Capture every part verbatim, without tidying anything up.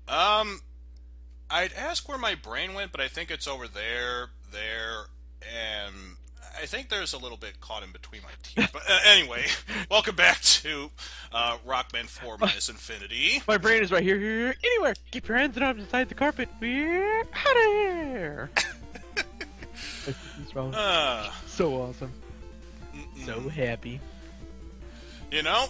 Um, I'd ask where my brain went, but I think it's over there, there, and I think there's a little bit caught in between my teeth. But uh, anyway, welcome back to uh, Rockman four minus Infinity. My brain is right here, here, here, anywhere. Keep your hands and arms inside the carpet. We're out of here. It's wrong. Uh, so awesome. mm-mm. So happy. You know,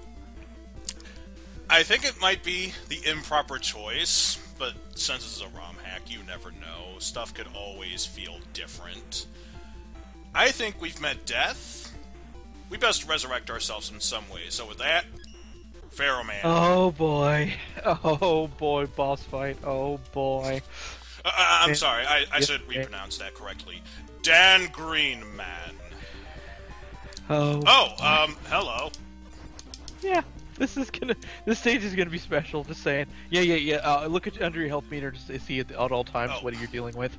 I think it might be the improper choice, but since it's a ROM hack, you never know. Stuff could always feel different. I think we've met death. We best resurrect ourselves in some way. So with that, Pharaohman. Oh boy. Oh boy, boss fight. Oh boy. Uh, I'm and, sorry, I, I should repronounce that correctly. Dan Greenman. Oh. Oh, um, hello. Yeah, this is gonna. This stage is gonna be special. Just saying. Yeah, yeah, yeah. Uh, look at under your health meter to see at, at all times oh. what you're dealing with.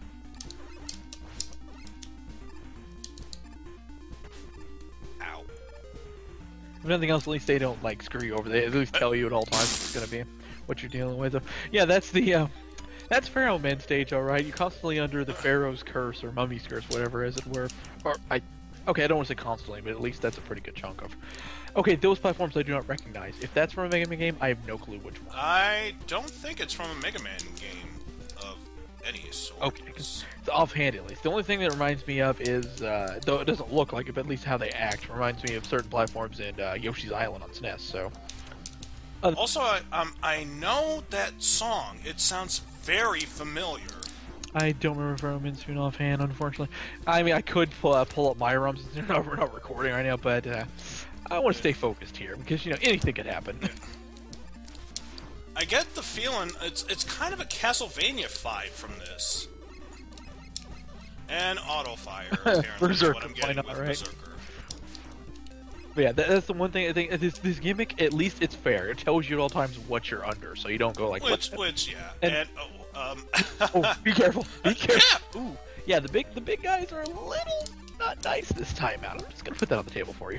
Ow. If nothing else, at least they don't like screw you over. They at least tell you at all times it's gonna be what you're dealing with. Yeah, that's the. Uh, That's Pharaohman stage, alright. You're constantly under the Pharaoh's curse, or Mummy's curse, whatever as it were. Or, I... Okay, I don't want to say constantly, but at least that's a pretty good chunk of... Okay, those platforms I do not recognize. If that's from a Mega Man game, I have no clue which one. I don't think it's from a Mega Man game of any sort. Okay, it's offhand at least. The only thing that reminds me of is, uh, though it doesn't look like it, but at least how they act, reminds me of certain platforms in uh, Yoshi's Island on S N E S, so... Uh, also, I, um, I know that song. It sounds very familiar. I don't remember Pharaohman's tune offhand, unfortunately. I mean, I could pull, uh, pull up my ROMs since we're not, we're not recording right now, but uh, I want to stay focused here because, you know, anything could happen. I get the feeling it's it's kind of a Castlevania vibe from this. And auto fire, apparently, Berserker, what I'm getting why not, with right? Berserker. But yeah, that, that's the one thing I think. This this gimmick, at least it's fair. It tells you at all times what you're under, so you don't go like. Which, which, yeah, and, and oh, um, oh, be careful, be careful. Ooh, yeah, the big the big guys are a little not nice this time out. I'm just gonna put that on the table for you.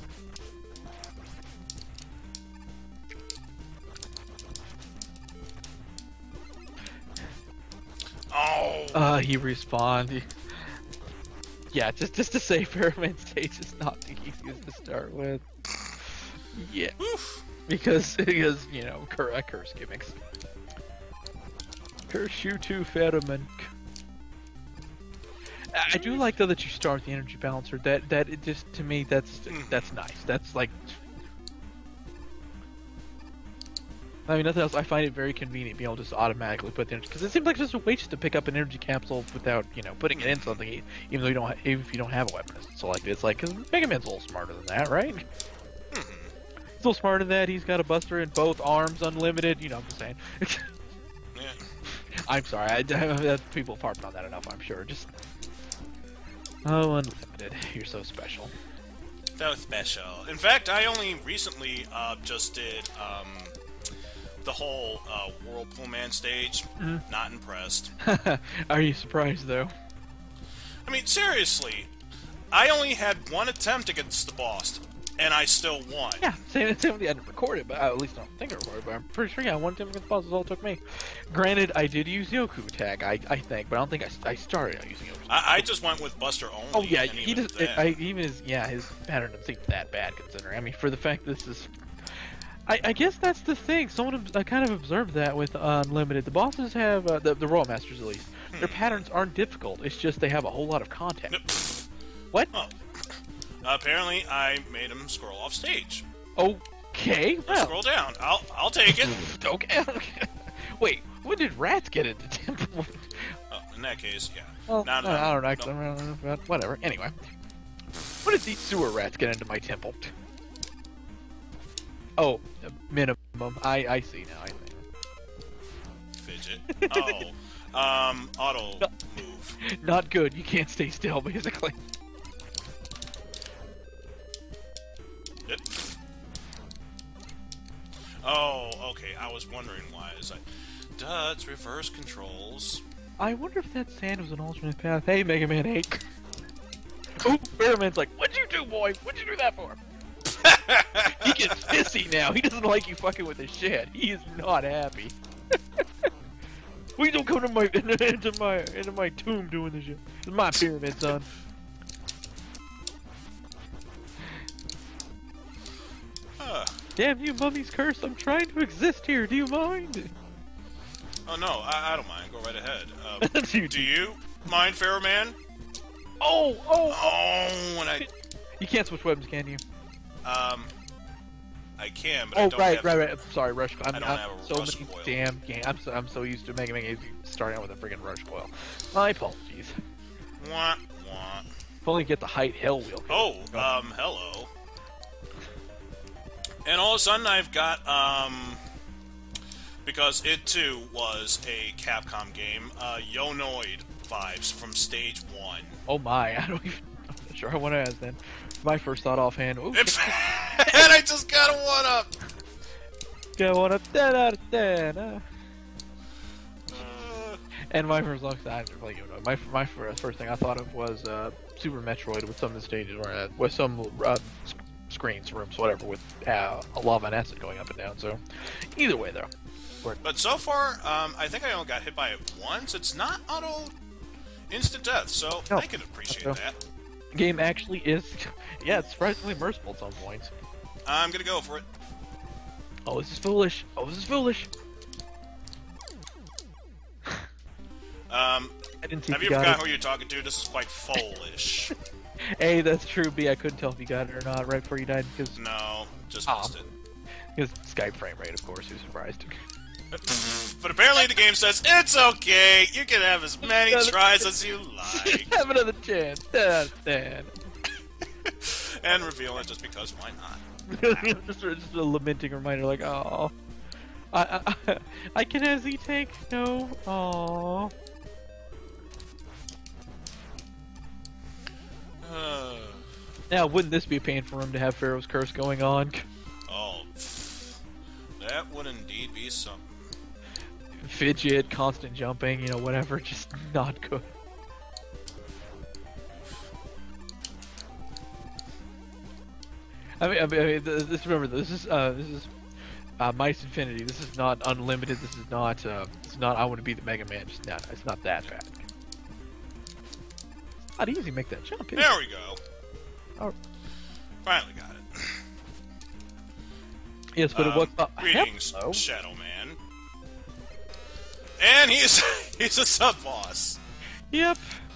Oh. Uh, he respawned. He... Yeah, just just to say, Pharaohman stage is not the easiest to start with. Yeah, Oof. because because you know, cur curse gimmicks. Curse you too, Pharaohman. I do like though that you start with the energy balancer. That that it just to me that's that's nice. That's like. I mean, nothing else. I find it very convenient being able to just automatically put the energy, because it seems like just a way just to pick up an energy capsule without, you know, putting it in something, even though you don't, even if you don't have a weapon selected. It's like, because Mega Man's a little smarter than that, right? Mm-hmm. He's a little smarter than that. He's got a buster in both arms, unlimited. You know, I'm just saying. Yeah. I'm sorry. I, I, people have harped on that enough, I'm sure. Just oh, unlimited. You're so special. So special. In fact, I only recently uh, just did. Um, The whole uh, Whirlpool Man stage, mm-hmm. Not impressed. Are you surprised, though? I mean, seriously, I only had one attempt against the boss, and I still won. Yeah, same, same with the, I didn't record it, but uh, at least I don't think I recorded it, but I'm pretty sure, yeah, one attempt against the boss is all it took me. Granted, I did use Yoku tag, I, I think, but I don't think I, I started out using Yoku. I, I just went with Buster only. Oh, yeah, and he even just, then... I, even his, yeah, his pattern doesn't seem that bad, considering. I mean, for the fact this is... I, I guess that's the thing. Someone I kind of observed that with Unlimited. The bosses have uh, the the Royal Masters at least. Hmm. Their patterns aren't difficult. It's just they have a whole lot of content. What? Oh. Apparently, I made him scroll off stage. Okay. Well. Scroll down. I'll I'll take it. okay. Wait. When did rats get into temple? Oh, in that case, yeah. Well, no, no, I don't know. actually, no. Know whatever. Anyway, when did these sewer rats get into my temple? Oh, minimum. I I see now. I think. Fidget. Oh, um, auto no, move. Not good. You can't stay still, basically. It. Oh, okay. I was wondering why. Is like, duh, it's reverse controls. I wonder if that sand was an alternate path. Hey, Mega Man eight. Oh, Pharaohman's like, what'd you do, boy? What'd you do that for? He gets pissy now. He doesn't like you fucking with his shit. He is not happy. Please don't come to my into my into my tomb doing this shit. It's my pyramid, son. Huh. Damn you, mummy's curse! I'm trying to exist here. Do you mind? Oh no, I, I don't mind. Go right ahead. Um, you do you mind, Pharaohman? Oh, oh, oh! When I you can't switch weapons, can you? um, I can, but oh I don't right, have. right, right. I'm sorry, rush. I'm, I don't I'm have a so rush many coil. damn game. I'm so I'm so used to Mega Man games starting out with a freaking rush coil. My apologies. Wah, wah. If only you get the height hell wheel. Oh, um, hello. And all of a sudden I've got, um, because it too was a Capcom game, uh, Yonoid vibes from stage one. Oh my, I don't even, I'm not sure I want to ask then. My first thought offhand, ooh, And I just got a one up! got one up, ten out of ten. Uh. Uh, And my first look, I didn't play Yono. My my first, first thing I thought of was uh, Super Metroid with some of the stages where uh, with some uh, sc screens, rooms, whatever, with uh, a lava and acid going up and down. So either way, though. but so far, um, I think I only got hit by it once. It's not auto instant death, so No, I can appreciate so. that. The game actually is, yeah, it's surprisingly merciful at some points. I'm gonna go for it. Oh, this is foolish. Oh, this is foolish. Um, I didn't see have if you you got forgot it. who you're talking to? This is quite foolish. A, that's true. B, I couldn't tell if you got it or not right before you died because No, just Aw. missed it. because Skype frame rate, of course. Who's surprised? But apparently the game says, it's okay, you can have as many Another- tries as you like. Have another chance. ten out of ten. And reveal it just because why not? just, just a lamenting reminder, like, oh, I, I, I can have Z tank. No, oh. Uh, Now, wouldn't this be a pain for him to have Pharaoh's curse going on? oh, that would indeed be something. Fidget, constant jumping, you know, whatever, just not good. I mean, I mean, I mean th- this. Remember, this is uh, this is uh, Mice Infinity. This is not unlimited. This is not. Uh, it's not. I want to be the Mega Man. Just not. It's not that bad. It's not easy to make that jump. Is There it? we go. Oh. Finally got it. Yes, but Um, it was. Uh, greetings, hello. Shadow Man. And he's he's a sub boss. Yep.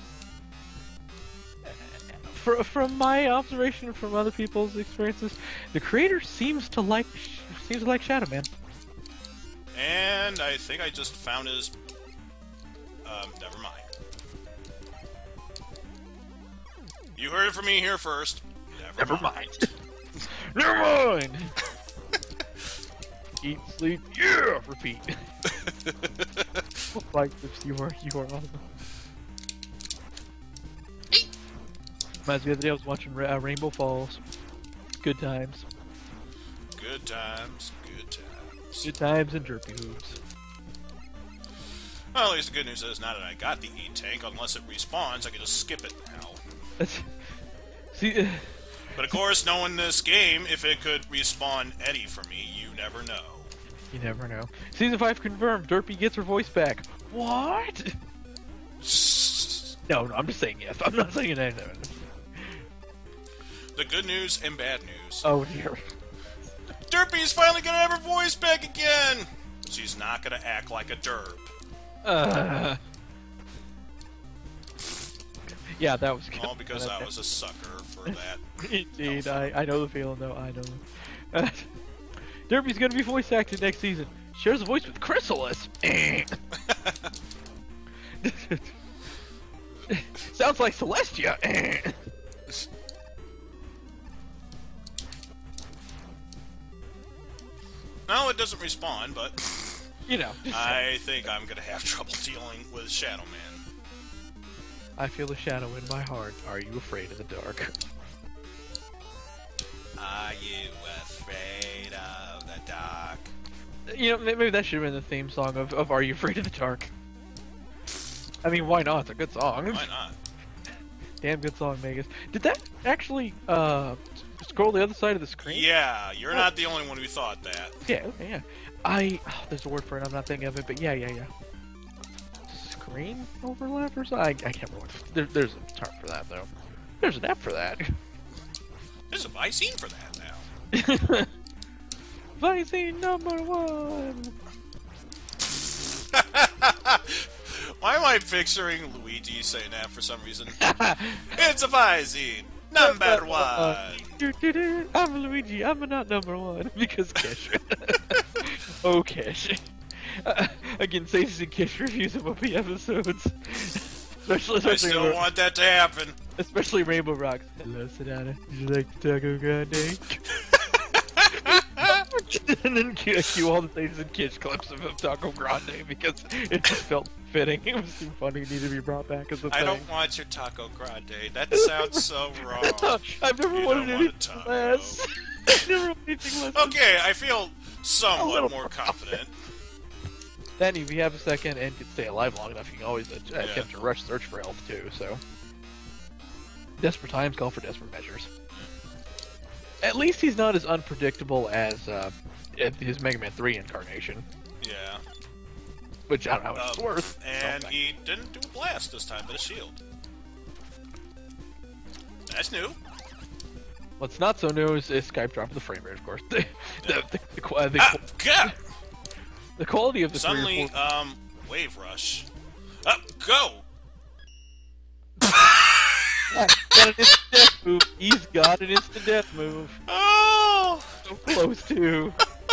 Fr from my observation from other people's experiences, the creator seems to like seems to like Shadow Man. And I think I just found his. Um, never mind. You heard it from me here first. Never, Never mind. Never mind. Eat, sleep, yeah, repeat. Like you are, you are awesome. Reminds me of the other day I was watching uh, Rainbow Falls. Good times. Good times, good times. Good times and derpy hooves. Well, at least the good news is now that I got the E-Tank, unless it respawns, I can just skip it now. That's, see, uh, But of course, knowing this game, if it could respawn Eddie for me, you never know. you never know. Season five confirmed. Derpy gets her voice back. What? No, no, I'm just saying yes. I'm not saying that. No, no. The good news and bad news. Oh dear. Derpy's finally gonna have her voice back again! She's not gonna act like a derp. Uh, yeah, that was good. All because I was a sucker for that. Indeed, I, I know the feeling though, I know. Uh, Derpy's gonna be voice acted next season. Shares a voice with Chrysalis. Sounds like Celestia. No, it doesn't respawn, but You know. I think I'm gonna have trouble dealing with Shadow Man. I feel a shadow in my heart. Are you afraid of the dark? Are you afraid of the dark? You know, maybe that should have been the theme song of, of Are You Afraid of the Dark? I mean, why not? It's a good song. Why not? Damn good song, Megas. Did that actually uh scroll the other side of the screen? Yeah, you're oh. not the only one who thought that. Yeah, okay, yeah. I oh, there's a word for it. I'm not thinking of it, but yeah, yeah, yeah. Screen overlap or something? I, I can't remember. What, there, there's a term for that though. There's an app for that. There's a Vicene for that now. Vicene number one. Why am I picturing Luigi saying that for some reason? It's a Vicene number one. I'm Luigi. I'm not number one because Kish. Oh, Kish. Uh, again, Sages and Kish reviews of O P episodes. Especially, especially I still Rainbow, want that to happen. Especially Rainbow Rocks. Hello, Sonata. Would you like the Taco Grande? And then cue, cue all the Sages and Kish clips of Taco Grande because it just felt fitting. It was too funny. It needed to be brought back as a I thing. don't want your Taco Grande. That sounds so wrong. I've never you wanted anything want less. I've never wanted anything less. Okay, I feel somewhat more confident. Then, if you have a second and can stay alive long enough, you can always uh, yeah. attempt to rush search for health too. So, desperate times call for desperate measures. At least he's not as unpredictable as uh, his Mega Man three incarnation. Yeah. Which I don't know how much um, it's worth. And so, he didn't do a blast this time, but a shield. That's new. What's not so new is, is Skype dropping the frame rate, of course. the, yeah. the, the, the, the, ah, God! The quality of the Suddenly, four... um, wave rush. Up, go! Got an instant death move. He's got an instant death move. Oh! So close to.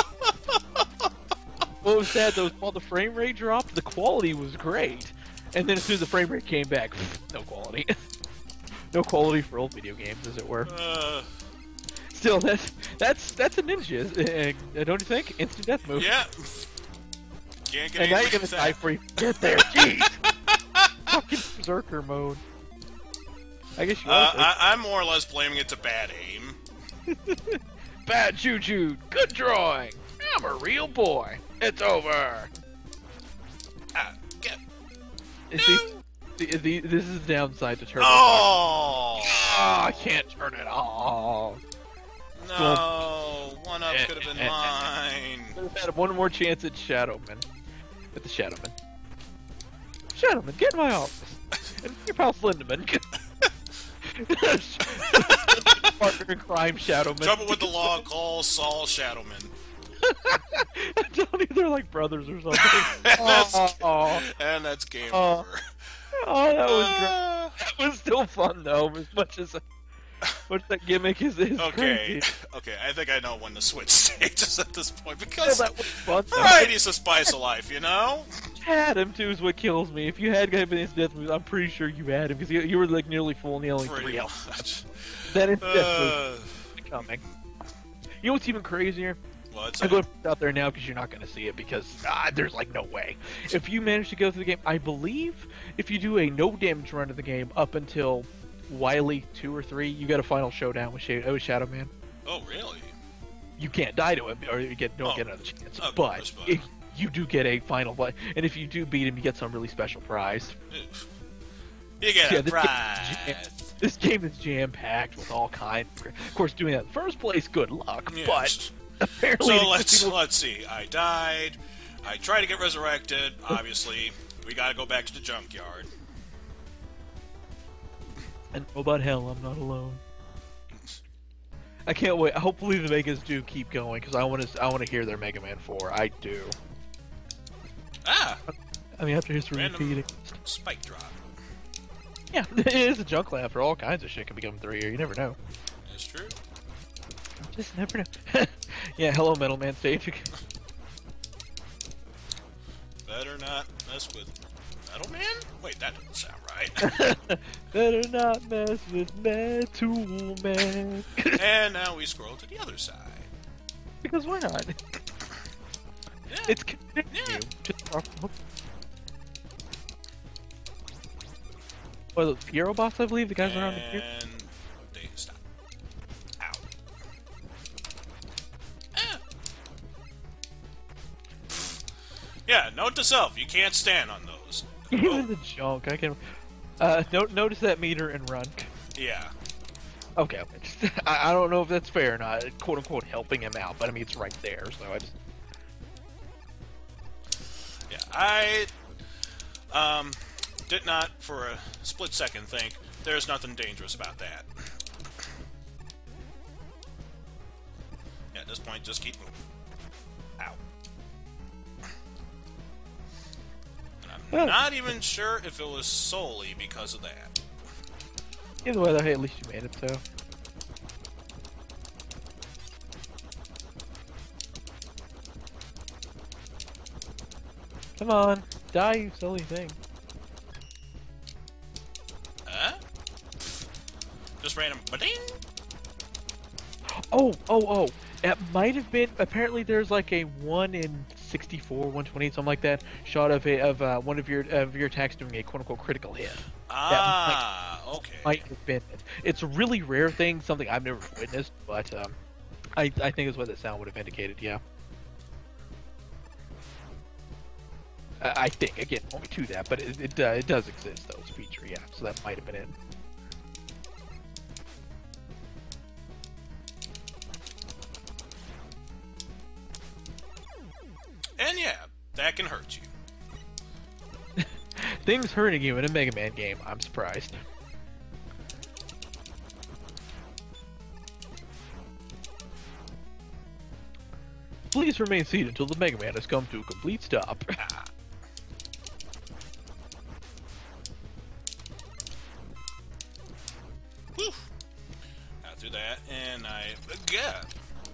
What was sad though, while the frame rate dropped, the quality was great. And then as soon as the frame rate came back, no quality. No quality for old video games, as it were. Uh... Still, that's that's that's a ninja, uh, don't you think? Instant death move. Yeah. Can't get and now you're gonna that. die before you get there. Jeez. Fucking berserker mode. I guess you uh, are. I, I'm more or less blaming it to bad aim. Bad juju. Good drawing. I'm a real boy. It's over. Ah, get. You see, the, the, this is the downside to Turbo. Oh! Oh, I can't turn it off. No, one up could have been mine. I've had one more chance at Shadowman. At the Shadowman. Shadowman, get in my office. And your pal Slenderman. Partner in crime, Shadowman. Trouble with the law, call Saul Shadowman. Tony, they're like brothers or something. and, that's, oh, and that's game oh. over. Oh, that was uh, great. That was still fun though, as much as much that gimmick is, is okay. crazy. Okay, I think I know when to switch stages at this point because well, that was fun, variety is the spice of life, you know. Had him too is what kills me. If you had guy his death moves, I'm pretty sure you had him because you, you were like nearly full and the only Pretty three much. health. That is uh, death move coming. You know what's even crazier? What's I'm that? going to put it out there now because you're not going to see it because ah, there's like no way. If you manage to go through the game, I believe if you do a no damage run of the game up until Wily two or three, you get a final showdown with, Sh- with Shadow Man. Oh, really? You can't die to him or you get don't oh. get another chance. Of but course, but... It, you do get a final fight, and if you do beat him, you get some really special prize. You get yeah, a this prize. Game jam- this game is jam-packed with all kinds. Of course, doing that in the first place, good luck. Yes. But apparently, so let's people... let's see. I died. I tried to get resurrected. Obviously, we got to go back to the junkyard. And oh, but hell, I'm not alone. I can't wait. Hopefully, the Megas do keep going because I want to. I want to hear their Mega Man four. I do. Ah. I mean, after history Random repeating. Spike drop. Yeah, it is a junk lab for all kinds of shit can become three here. You never know. That's true. Just never know. Yeah, hello, Metal Man stage. Better not mess with Metal Man? Wait, that doesn't sound right. Better not mess with Metal Man. And now we scroll to the other side. Because why not? Yeah. It's Yeah. Well, the Hero boss, I believe, the guys around the here. And they stop. Ow. Ah. Yeah, note to self, you can't stand on those. Even Oh. the junk, I can. Uh, no, notice that meter and run. Yeah. Okay, okay. Just, I, I don't know if that's fair or not, quote unquote helping him out, but I mean it's right there, so I just... Yeah, I um, did not for a split second think there's nothing dangerous about that. Yeah, at this point, just keep moving. Ow. And I'm Well, not even sure if it was solely because of that. Either way, though, hey, at least you made it, so... Come on, die, you silly thing. Huh? Just random ba-ding! Oh, oh, oh! It might have been. Apparently, there's like a one in sixty-four, one twenty-eight, something like that, shot of a, of uh, one of your of your attacks doing a quote unquote critical hit. Ah, might, okay. Might have been it. It's a really rare thing, something I've never witnessed, but um, I I think is what that sound would have indicated. Yeah. I, I think again, only to that, but it it, uh, it does exist though. It's a feature, yeah. So that might have been it. And yeah, that can hurt you. Things hurting you in a Mega Man game, I'm surprised. Please remain seated until the Mega Man has come to a complete stop. Ah. Whew. Got through that, and I... Yeah.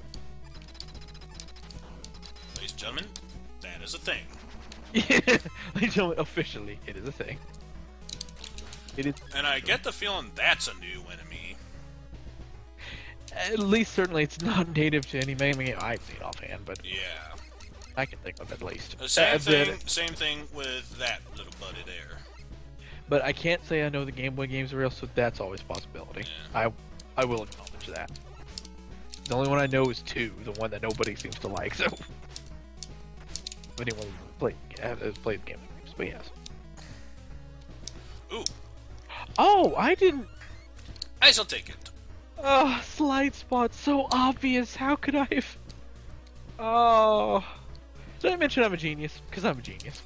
Ladies and gentlemen, that is a thing. Ladies and gentlemen, officially, it is a thing. It is. And I get the feeling that's a new enemy. At least, certainly, it's not native to any Mega Man game I've seen offhand, but Yeah. I can think of at least. The same Uh, thing, but, same thing with that little buddy there. but I can't say I know the Game Boy games are real, so that's always a possibility. Yeah. I I will acknowledge that. The only one I know is two, the one that nobody seems to like, so... If anyone played, has played the game, but yes. Ooh, Oh, I didn't... I shall take it. Oh, slide spot, so obvious. How could I have... Oh... Did I mention I'm a genius? Because I'm a genius.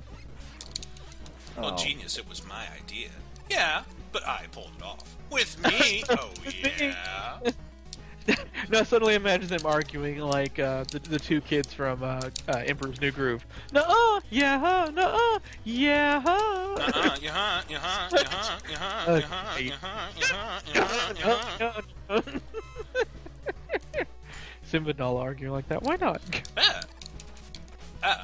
Well, Oh. genius, it was my idea. Yeah, but I pulled it off. With me? Oh, yeah. No, suddenly imagine them arguing like uh, the, the two kids from uh, uh, Emperor's New Groove. Nuh-uh, yeah, nuh-uh, yeah. Uh-uh, yeah, yeah, yeah, yeah, yeah, yeah, yeah, yeah, yeah. Simba and Nala arguing like that. Why not? Ah. Ah.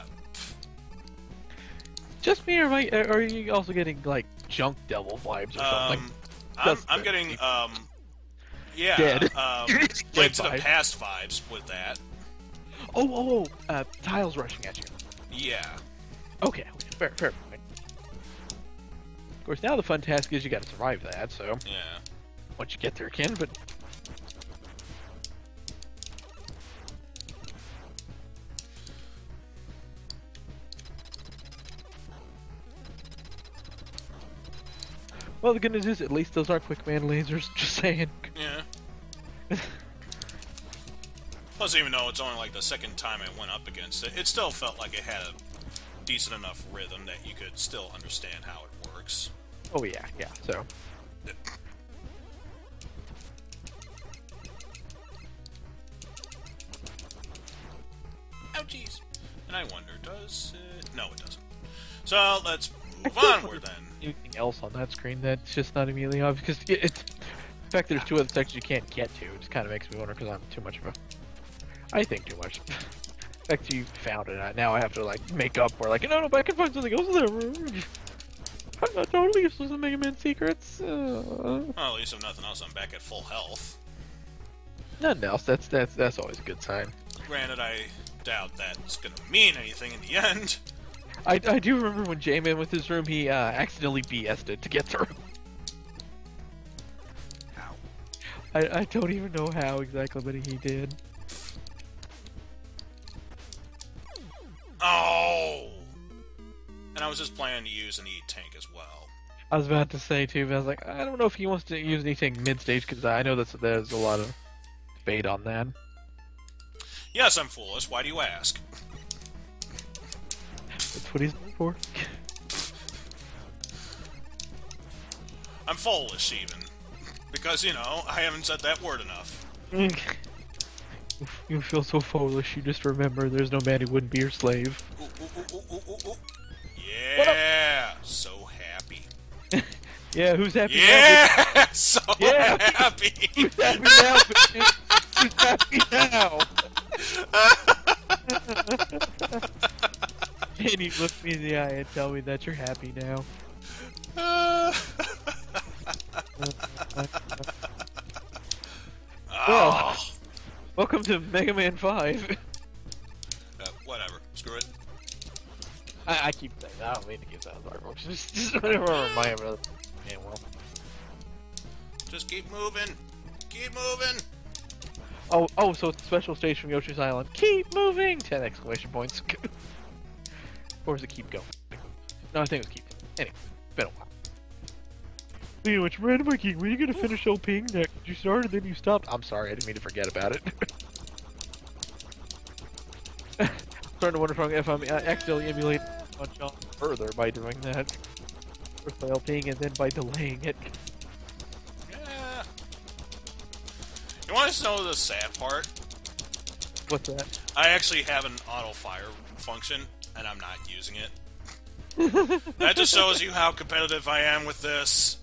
Just me, or, am I, or are you also getting like Junk Devil vibes or something? Um, I'm, I'm getting, um, yeah, Dead. um, Dead Link to the vibes. Past vibes with that. Oh, oh, oh, uh, tiles rushing at you. Yeah. Okay, okay, fair, fair point. Of course, now the fun task is you gotta survive that, so Yeah. once you get there again, but... Well, the good news is, at least those aren't quick man lasers, just saying. Yeah. Plus, even though it's only like the second time I went up against it, it still felt like it had a decent enough rhythm that you could still understand how it works. Oh yeah, yeah, so... Ouchies. And I wonder, does it... No, it doesn't. So, let's move onward then. Anything else on that screen that's just not immediately obvious, because it's... The fact that there's two other sections you can't get to, it just kind of makes me wonder, because I'm too much of a... I think too much. The fact that you found it, now I have to, like, make up for, like, no, no, but I can find something else in that room. I'm not totally useless in Mega Man Secrets. Uh... Well, at least if nothing else, I'm back at full health. Nothing else, that's, that's, that's always a good sign. Granted, I doubt that's gonna mean anything in the end. I, I do remember when J-Man with his room, he uh, accidentally B S'd it to get through. How? I, I don't even know how exactly, but he did. Oh! And I was just planning to use an E-Tank as well. I was about to say too, but I was like, I don't know if he wants to use anything mid-stage because I know that there's a lot of debate on that. Yes, I'm foolish. Why do you ask? That's what he's there for. I'm foolish, even. Because, you know, I haven't said that word enough. You feel so foolish, you just remember there's no man who wouldn't be your slave. Ooh, ooh, ooh, ooh, ooh, ooh. Yeah! So happy. Yeah, who's happy yeah! now? Yeah! So yeah. happy! Who's happy now, baby? Who's happy now? Can you look me in the eye and tell me that you're happy now? Well, oh. Welcome to Mega Man five. Uh, whatever. Screw it. I, I keep saying that. I don't mean to give that our folks. Just, just whatever remind me of it. Yeah, well. Just keep moving. Keep moving. Oh, oh, so it's a special stage from Yoshi's Island. Keep moving! Ten exclamation points. Or is it keep going? No, I think it was keep. Anyway, it's been a while. Leo, it's random king. When are you gonna finish OPing next? You started, then you stopped. I'm sorry, I didn't mean to forget about it. I'm starting to wonder if I'm, if I'm uh, accidentally emulating on John further by doing that. First by LPing and then by delaying it. Yeah. You want to know the sad part? What's that? I actually have an auto fire function, and I'm not using it. That just shows you how competitive I am with this.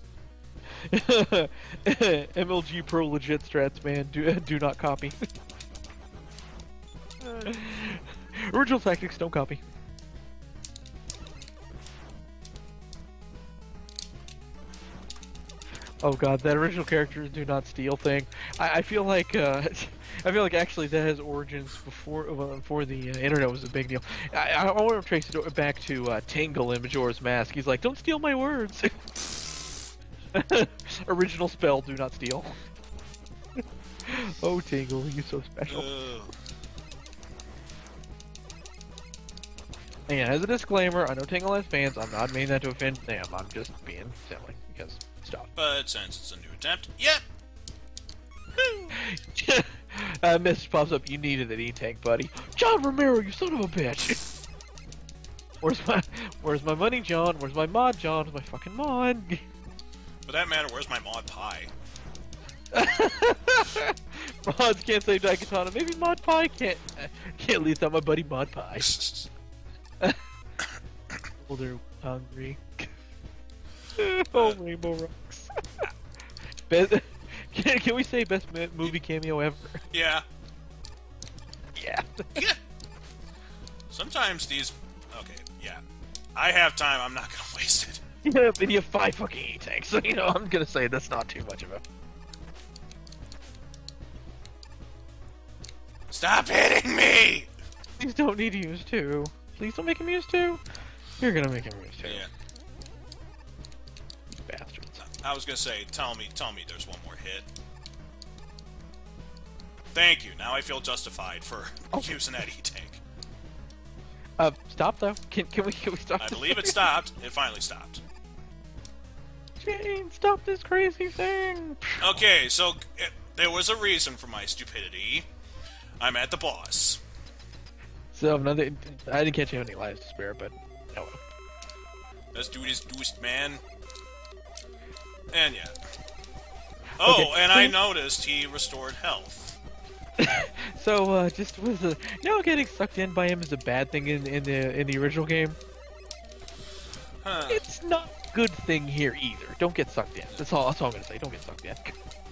M L G Pro legit strats, man. Do do not copy. Original tactics, don't copy. Oh god, that original characters do not steal thing. I, I feel like uh, I feel like actually that has origins before uh, before the uh, internet was a big deal. I, I want to trace it back to uh, Tingle in Majora's Mask. He's like, "Don't steal my words." Original spell, do not steal. Oh, Tingle, you're so special. Ugh. And as a disclaimer, I know Tingle has fans. I'm not meaning that to offend them. I'm just being silly because stop. But since it's a new attempt, yep. uh, message pops up. You needed an E-tank, buddy. John Romero, you son of a bitch. Where's my Where's my money, John? Where's my mod, John? Where's my fucking mod? For that matter, where's my mod pie? Mods can't save Daikatana. Maybe Mod Pie can't can't leave without my buddy Mod Pie. Oh, they're hungry. Oh, Rainbow Rocks. Best, can, can we say best movie cameo ever? Yeah. Yeah. Yeah. Sometimes these... Okay, yeah. I have time, I'm not gonna waste it. Yeah, but you have five fucking E-tanks, so you know, I'm gonna say that's not too much of a... Stop hitting me! Please don't need to use two. Please don't make him use two. You're gonna make him use two. Yeah. You bastards. I was gonna say, tell me, tell me there's one more hit. Thank you, now I feel justified for Oh. using that E-tank. Uh, stop though. Can can we can we stop? I this? believe it stopped. It finally stopped. Jane, stop this crazy thing. Okay, so it, there was a reason for my stupidity. I'm at the boss. So another, I didn't catch any lives to spare, but oh well. Let's do this, Dustman. And yeah. Oh, Okay. and I noticed he restored health. So uh, just was a you know getting sucked in by him is a bad thing in in the in the original game. Huh. It's not a good thing here either. Don't get sucked in. That's all. That's all I'm gonna say. Don't get sucked in.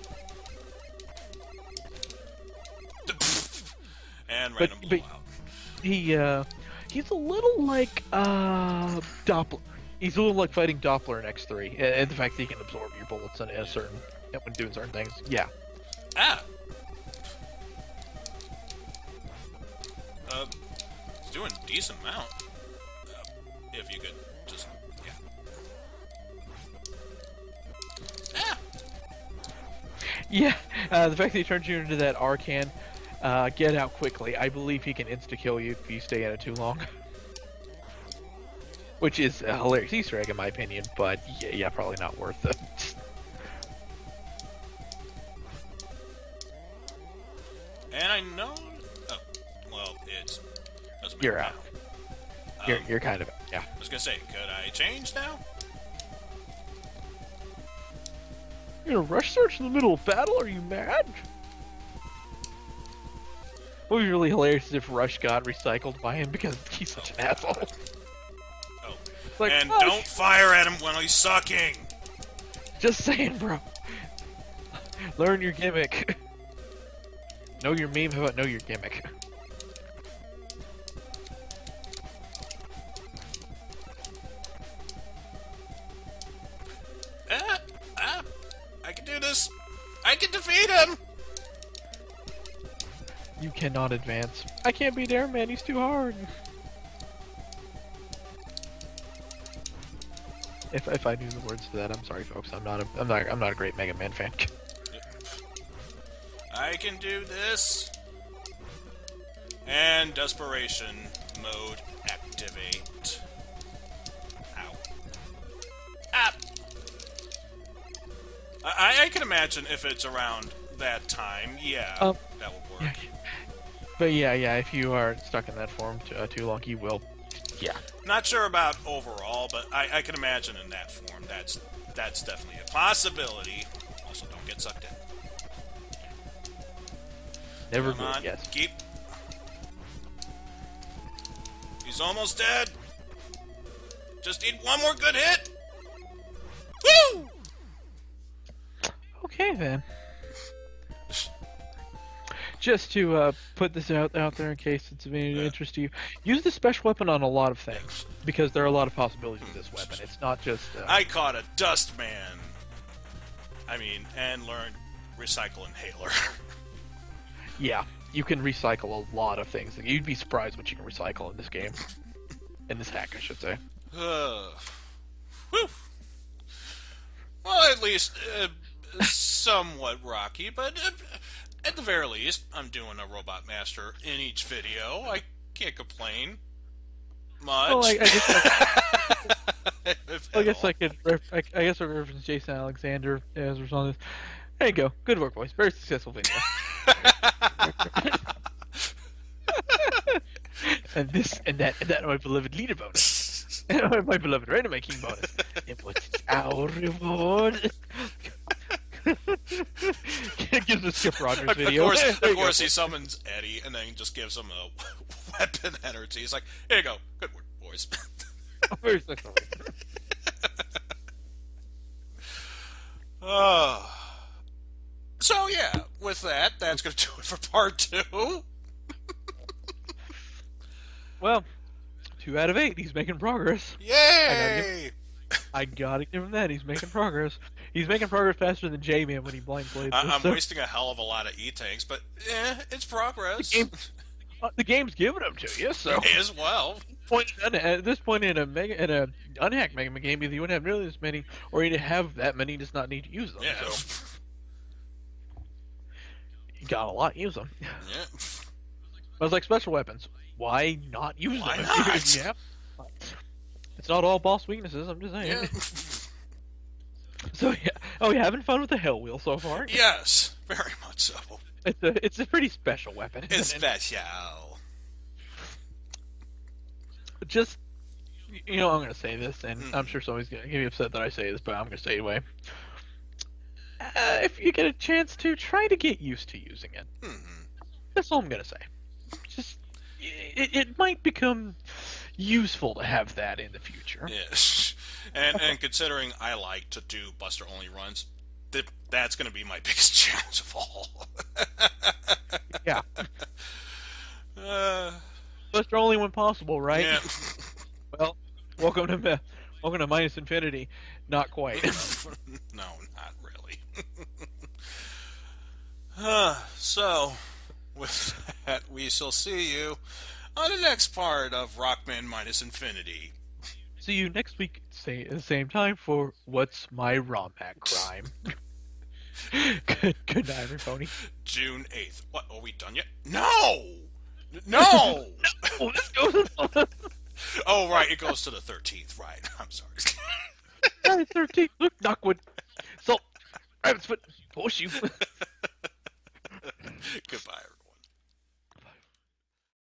And But- random but- blowout. He uh, he's a little like uh Doppler. He's a little like fighting Doppler in X three, and, and the fact that he can absorb your bullets in a certain when doing certain things. Yeah. Ah! Uh, it's doing a decent amount. Uh, if you could just, yeah. Ah! Yeah, uh, the fact that he turns you into that Arcan, uh, get out quickly. I believe he can insta-kill you if you stay in it too long. which is a hilarious Easter egg in my opinion, but yeah, yeah probably not worth it. And I know... Oh, well, it's... doesn't You're matter out. now. You're, Um, you're kind of... Yeah. I was gonna say, could I change now? You're gonna rush search in the middle of battle? Are you mad? What would be really hilarious is if Rush got recycled by him because he's such an asshole. Oh. Like, and Rush! don't fire at him when he's sucking! Just saying, bro. Learn your gimmick. Know your meme, how about know your gimmick? Ah, ah, I can do this! I can defeat him! You cannot advance. I can't beat Airman, he's too hard. If if I knew the words to that, I'm sorry, folks. I'm not a I'm not I'm not a great Mega Man fan. I can do this. And desperation mode activate. Ow. Ah! I, I can imagine if it's around that time, yeah, Um, that would work. Yeah. But yeah, yeah, if you are stuck in that form too, uh, too long, you will. Yeah. Not sure about overall, but I, I can imagine in that form, that's that's definitely a possibility. Also, don't get sucked in. Never Come good, on, yes. keep. He's almost dead. Just need one more good hit. Woo! Okay then. Just to uh, put this out out there in case it's of any Yeah. interest to you, use the special weapon on a lot of things because there are a lot of possibilities with this weapon. It's not just. Uh, I caught a Dustman. I mean, and learned recycle inhaler. Yeah, you can recycle a lot of things. You'd be surprised what you can recycle in this game. In this hack, I should say. Uh, whew. Well, at least uh, somewhat rocky, but uh, at the very least, I'm doing a Robot Master in each video. I can't complain much. Well, I, I guess I, If I at guess all. I could. Ref, I, I guess I could reference Jason Alexander as a result of this. There you go. Good work, boys. Very successful video. and this and that and that my beloved leader bonus. And my beloved Random King bonus. And what's our reward? It gives us Skip Rogers Of video. course, There of you course go. he summons Eddie and then just gives him a weapon energy. He's like, here you go. Good work, boys. Very successful. Oh. So, yeah, with that, that's going to do it for part two. Well, two out of eight. He's making progress. Yay! I gotta give him that. He's making progress. He's making progress faster than J-Man when he blind played I- this. I'm so- wasting a hell of a lot of E-tanks, but eh, it's progress. The game- uh, the game's giving them to you, so As well. point at this point in a mega in a unhacked Mega Man game, either you wouldn't have nearly as many, or you'd have that many, just not need to use them. Yeah. So you got a lot, use them. Yeah. But it's like special weapons. Why not use Why them? not? Yeah. It's not all boss weaknesses. I'm just saying. Yeah. So yeah. Oh, you having fun with the Hell Wheel so far? Yes, very much so. It's a it's a pretty special weapon. It's isn't it? special. Just, you know, I'm gonna say this, and Hmm. I'm sure somebody's gonna get me upset that I say this, but I'm gonna say it anyway. Uh, if you get a chance to, try to get used to using it. Mhm. That's all I'm gonna say. Just, it, it might become useful to have that in the future. Yes. And and considering I like to do Buster only runs, th- that's going to be my biggest challenge of all. Yeah. Uh, Buster only when possible, right? yeah. Well, welcome to Mi- welcome to Minus Infinity. Not quite. No, not really. uh, so, with that, we shall see you on the next part of Rockman Minus Infinity. See you next week, say at the same time for What's My ROM Hack Crime. good, good night, everybody. June eighth. What, are we done yet? No! No! Oh, this goes Oh, right, it goes to the thirteenth, right. I'm sorry. Friday the thirteenth, look, Knockwood. So, rabbit's foot, push you. Goodbye,